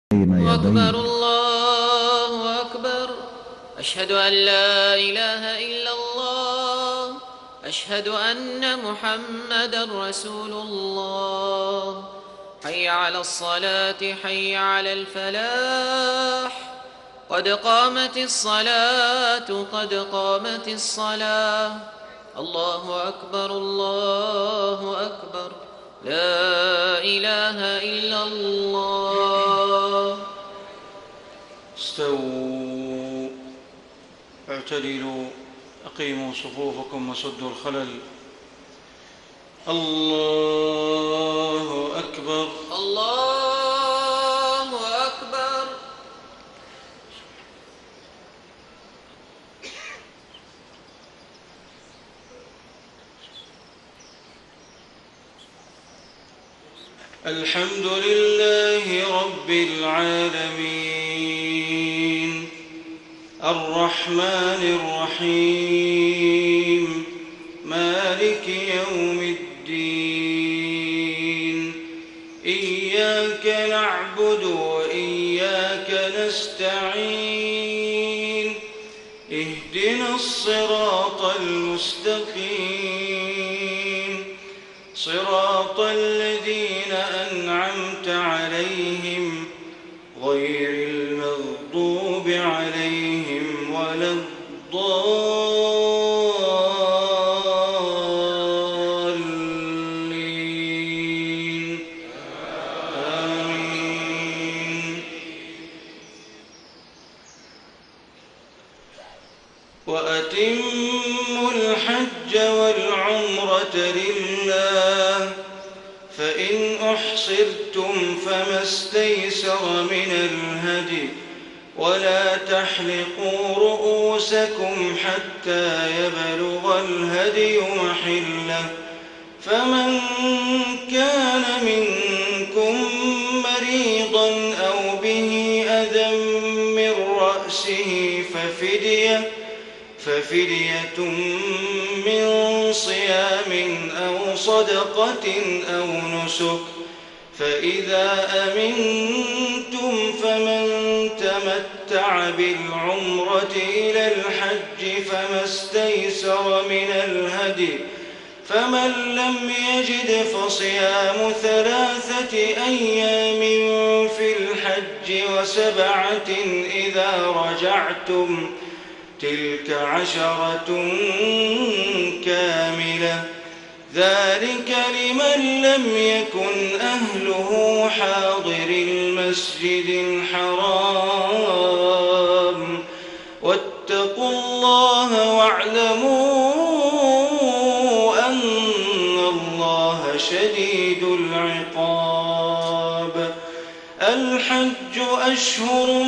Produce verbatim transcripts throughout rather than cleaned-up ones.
الله أكبر الله أكبر. أشهد أن لا إله إلا الله. أشهد أن محمدًا رسول الله. حي على الصلاة حي على الفلاح. قد قامت الصلاة قد قامت الصلاة. الله أكبر الله أكبر. لا إله إلا الله. استووا اعتدلوا أقيموا صفوفكم وسدوا الخلل. الله أكبر الله أكبر. الحمد لله رب العالمين الرحمن الرحيم مالك يوم الدين. إياك نعبد وإياك نستعين. اهدنا الصراط المستقيم صراط الذين أنعمت عليهم غير المغضوب عليهم ولا الضالين. آمين. وأتموا الحج والعمرة لله فإن أحصرتم فما استيسر من الهدي ولا تحلقوا رؤوسكم حتى يبلغ الهدي محله. فمن كان منكم مريضا أو به أذى من رأسه ففدية ففدية من صيام أو صدقة أو نسك. فإذا أمنتم فمن تمتع بالعمرة إلى الحج فما استيسر من الهدي. فمن لم يجد فصيام ثلاثة أيام في الحج وسبعة إذا رجعتم تلك عشرة كاملة. ذلك لمن لم يكن أهله حاضر المسجد الحرام. واتقوا الله واعلموا أن الله شديد العقاب. الحج أشهر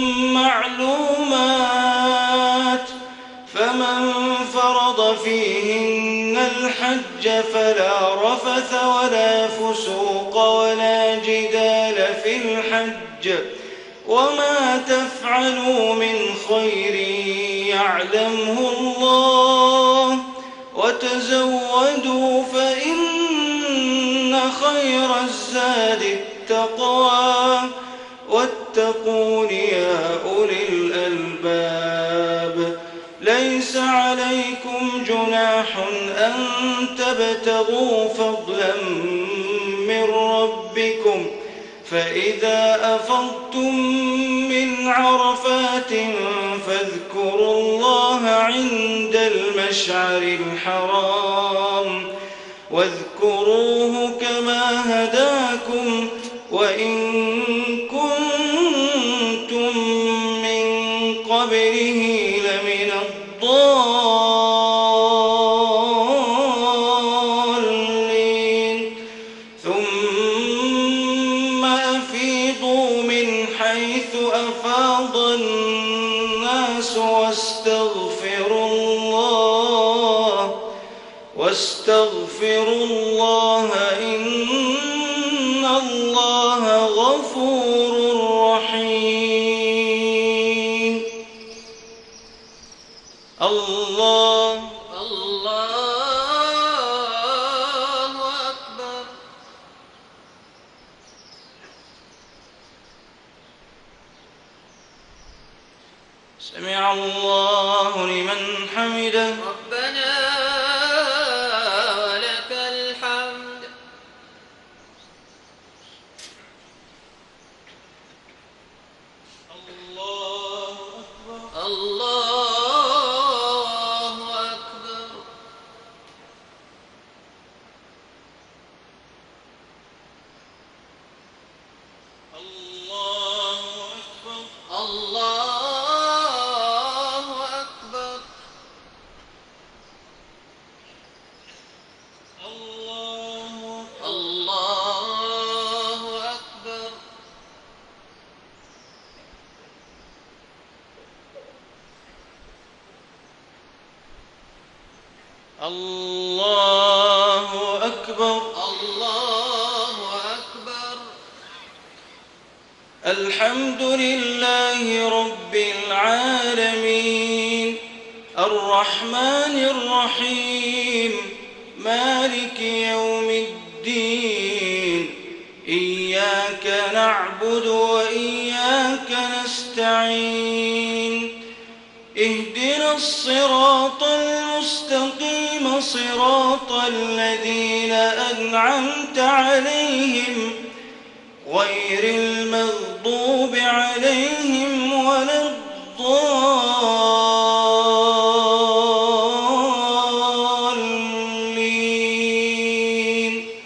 معلومات فمن فرض فيهن الحج فلا رفث ولا فسوق ولا جدال في الحج. وما تفعلوا من خير يعلمه الله وتزودوا فإن خير الزاد التقوى واتقون يا أولي الألباب. ليس عليكم جناح أن تبتغوا فضلا من ربكم فإذا أفضتم من عرفات فاذكروا الله عند المشعر الحرام واذكروه كما هداكم وإن كنتم من قبله لمن الضالين. ثم أفيضوا من حيث أفاض الناس واستغفروا الله واستغفروا الله إن الله غفور رحيم. الله الله أكبر. سمع الله لمن حمده. ربنا ولك الحمد. الله أكبر. الله أكبر. الله أكبر. الله أكبر. الله الله أكبر. الله أكبر. الله أكبر. الحمد لله رب العالمين الرحمن الرحيم مالك يوم الدين إياك نعبد وإياك نستعين اهدنا الصراط المستقيم صراط الذين أنعمت عليهم غير المغضوب عليهم ولا الضالين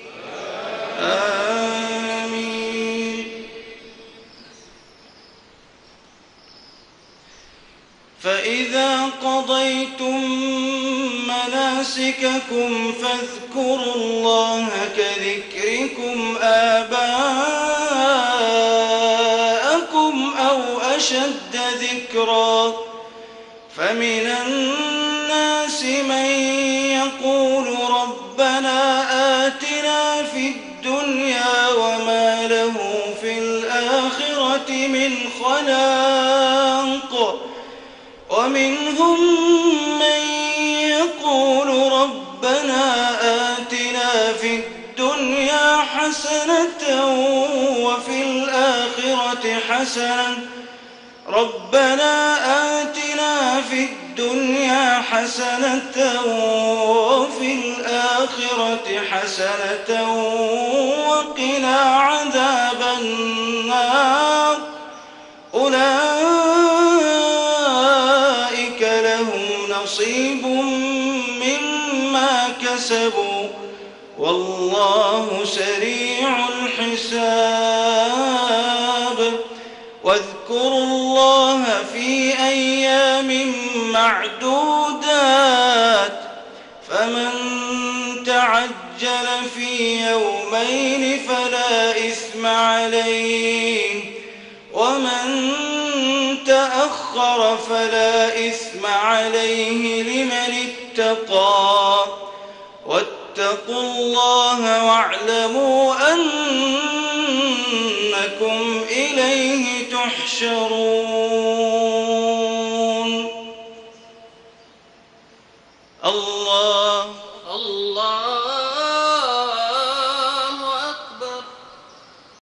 آمين. فإذا قضيتم مناسككم فاذكروا الله كذكركم آباءكم أو أشد ذكرا فمن الناس من يقول ربنا آتنا في الدنيا وما له في الآخرة من خلاق ومنهم من يقول ربنا آتنا في الدنيا حسنة وفي الآخرة حسنة ربنا آتنا في الدنيا حسنة وفي الآخرة حسنة وقنا عذاب النار أولئك لهم نصيب مما كسبوا والله سريع الحساب. واذكروا الله في أيام معدودات فمن تعجل في يومين فلا إثم عليه ومن تأخر فلا إثم عليه لمن اتقى واتقوا الله واعلموا أنكم إليه تحشرون.